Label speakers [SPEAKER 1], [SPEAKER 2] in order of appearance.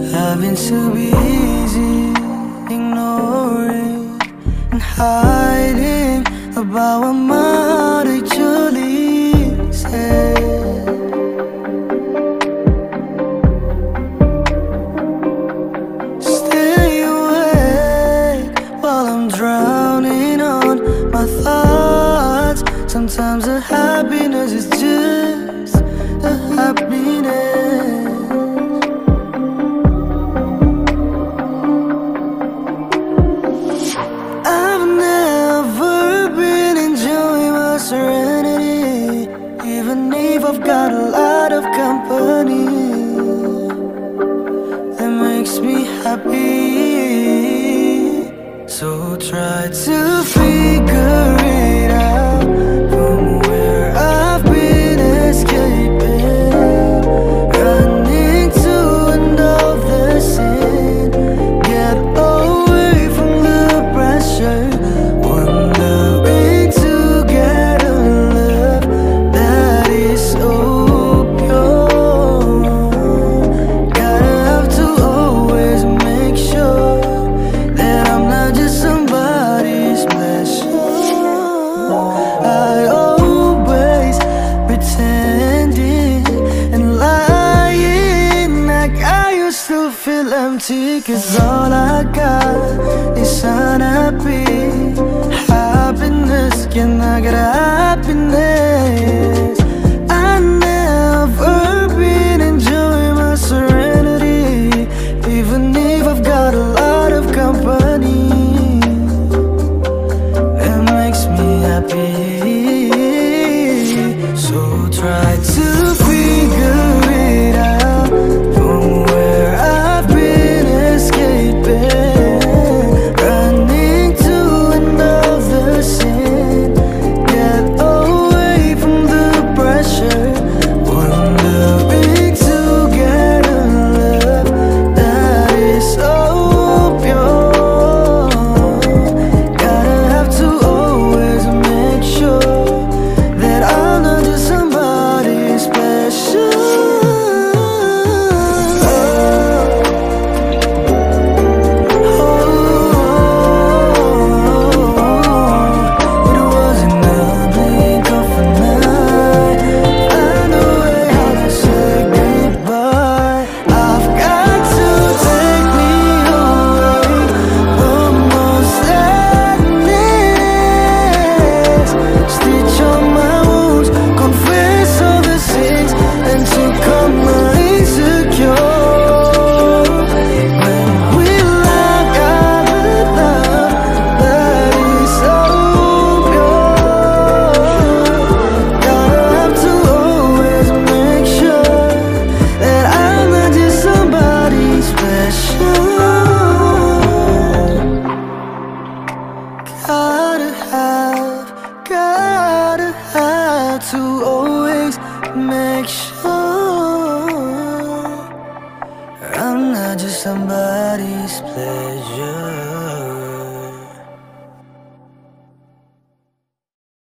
[SPEAKER 1] Having to be easy, ignoring and hiding about what might actually said. Stay awake while I'm drowning on my thoughts. Sometimes the happiness is just a happiness. Serenity, even if I've got a lot of company that makes me happy. So try to figure it out from where I've been escaping, running to another sin, get away from the pressure. I always pretending and lying like I used to feel empty, 'cause all I got is unhappy happiness. Can I get happiness? I never been enjoying my serenity, even if I've got a lot of company that makes me happy. So try to figure it out from where I've been escaping, running to another sin, get away from the pressure, wondering to get a love that is so pure. Gotta have to always make sure that I'm not just somebody special. It wasn't a blink of an eye. Find a way how to say goodbye. I've got to take me away from more sadness, stitch on my wounds, confess all the sins, and to come my insecure. When we love, got a love that is so pure. Gotta have to always make sure that I'm not just somebody special. Gotta have to always make sure I'm not just somebody's pleasure.